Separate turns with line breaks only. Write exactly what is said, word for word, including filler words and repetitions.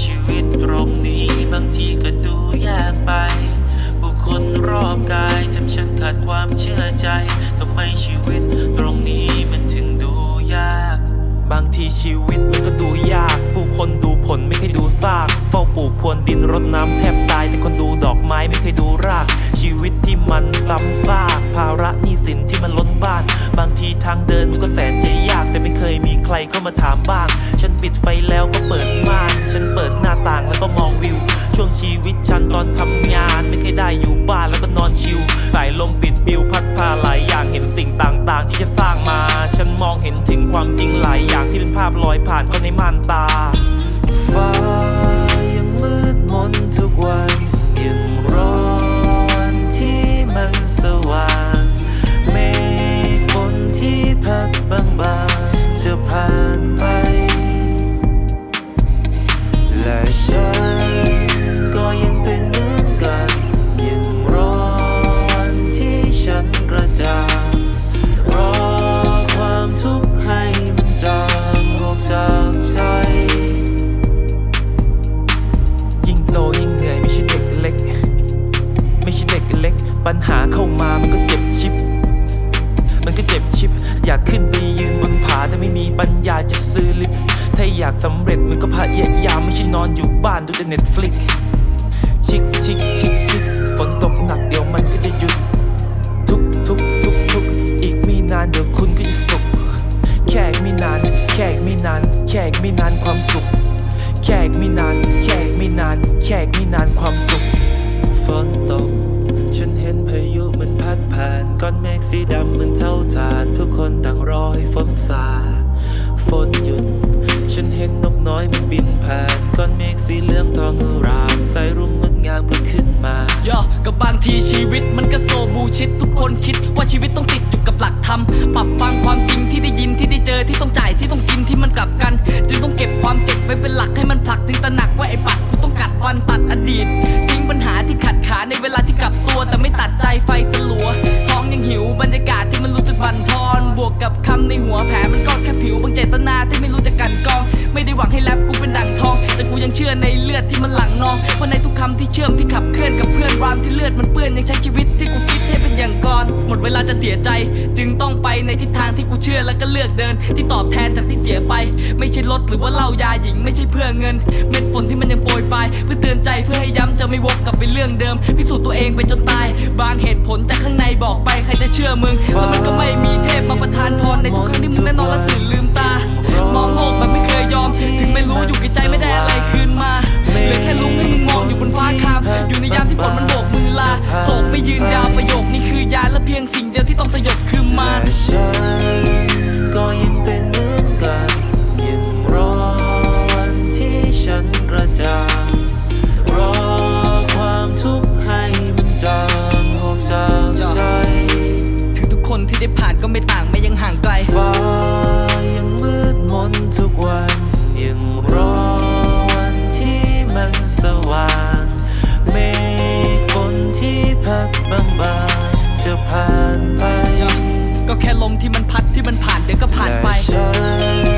ชีวิตตรงนี้บางทีก็ดูยากไปผู้คนรอบกายทำฉันขาดความเชื่อใจทำไมชีวิตตรงนี้มันถึงดูยากบางทีชีวิตมันก็ดูยากผู้คนดูผลไม่เคยดูซากเฝ้าปลูกพรวนดินรดน้ำแทบตายแต่คนดูดอกไม้ไม่เคยดูรากชีวิตที่มันซ้ำซากภาระหนี้สินที่มันล้นบ้านบางทีทางเดินมันก็แสนจะยากแต่ไม่เคยมีใครเข้ามาถามบ้างฉันปิดไฟแล้วก็เปิดม่านฉันเปิดหน้าต่างแล้วก็มองวิวช่วงชีวิตฉันตอนทำงานไม่เคยได้อยู่บ้านแล้วก็นอนชิลสายลมปิดปิวพัดพาหลายอย่างเห็นสิ่งต่างๆที่จะสร้างมาฉันมองเห็นถึงความจริงหลายอย่างที่เป็นภาพลอยผ่านเข้าในม่านตาฟ้ายังมืดมนทุกวันยังรอวันที่มันสว่างเมฆฝนที่พัดบางๆจะผ่านไปและฉันก็ยังเป็นเหมือนกันยังรอวันที่ฉันกระจ่างรอความทุกข์ให้มันจางออกจากใจยิ่งโตยิ่งเหนื่อยไม่ใช่เด็กเล็กไม่ใช่เด็กเล็กปัญหาเข้ามามันก็เจ็บชิบมันก็เจ็บชิบอยากขึ้นไปยืนบนผาแต่ไม่มีปัญญาจะซื้อลิฟต์ถ้าอยากสำเร็จมันก็พยายามไม่ใช่นอนอยู่บ้านดูแต่เน็ตฟลิกชิกชิกชิกชิกฝนตกหนักเดี๋ยวมันก็จะหยุดทุกทุกทุกทุกอีกไม่นานเดี๋ยวคุณก็จะสุขแค่ไม่นานแค่ไม่นานแค่ไม่นานความสุขแค่ไม่นานแค่ไม่นานแค่ไม่นานความสุขฝนตกฉันเห็นพายุมันพัดผ่านก้อนเมฆสีดำเหมือนเท่าฐานทุกคนต่างรอให้ฝนซาฝนหยุดฉันเห็นนกน้อยมันบินผ่านก้อนเมฆสีเหลืองทองอรามสายรุ้งงดงามก็ขึ้นมาย่อกับบางทีชีวิตมันก็โซบูชิดทุกคนคิดว่าชีวิตต้องติดอยู่กับหลักธรรมปรับฟังความจริงที่ได้ยินที่ได้เจอที่ต้องจ่ายที่ต้องกินที่มันกลับกันจึงต้องเก็บความเจ็บไว้เป็นหลักให้มันผลักถึงตระหนักว่าไอ้ปัดกูต้องกัดฟันตัดอดีตทิ้งปัญหาที่ขัดขาในเวลาที่กลับตัวแต่ไม่ตัดใจไฟสลัวท้องยังหิวบรรยากาศที่มันรู้สึกบั่นทอนบวกกับคำในหัวแผลมันก็แค่ผิวบางเจตนาที่ไม่รู้จะกันกองไม่ได้หวังให้แรปกูเป็นดั่งทองแต่กูยังเชื่อในเลือดที่มันหลั่งนองเพราะในทุกคำที่เชื่อมที่ขับเคลื่อนกับเพื่อนรามที่เลือดมันเปื้อนยังใช้ชีวิตที่กูคิดให้เป็นอย่างก่อนหมดเวลาจะเสียใจจึงต้องไปในทิศทางที่กูเชื่อแล้วก็เลือกเดินที่ตอบแทนจากที่เสียไปไม่ใช่รถหรือว่าเหล้ายาหญิงไม่ใช่เพื่อเงินเม็ดฝนที่มันยังโปรยปลายเพื่อเตือนใจเพื่อให้ย้ำจะไม่วกกลับไปเรื่องเดิมพิสูจน์ตัวเองไปจนตายบางเหตุผลจากข้างในบอกไปใครจะเชื่อมึงแล้วมันก็ไม่มีเทพมาประทานพรในทุกครั้งที่มึงแน่นอนและตื่นลืมตามองโลกแบบไม่เคยยอมถึงไม่รู้อยู่กับใจไม่ได้อะไรคืนมาเหลือแค่ลุงให้มึงมองอยู่บนฟ้าคามอยู่ในยามที่ฝนมันโบกมือลาโศกไม่ยืนยาวประโยคนี้คือยาและเพียงสิ่งเดียวที่ต้องสยบคือมาฉันก็ยังเป็นเหมือนกันยังรอวันที่ฉันกระจ่างรอความทุกข์ให้มันจางออกจากใจถึงทุกคนที่ได้ผ่านก็ไม่ต่างไม่ยังห่างไกลฟ้ายังมืดมนทุกวันยังรอวันที่มันสว่างเมฆฝนที่พัดบางๆจะผ่านไปก็แค่ลมที่มันพัดที่มันผ่านเดี๋ยวก็ผ่านไป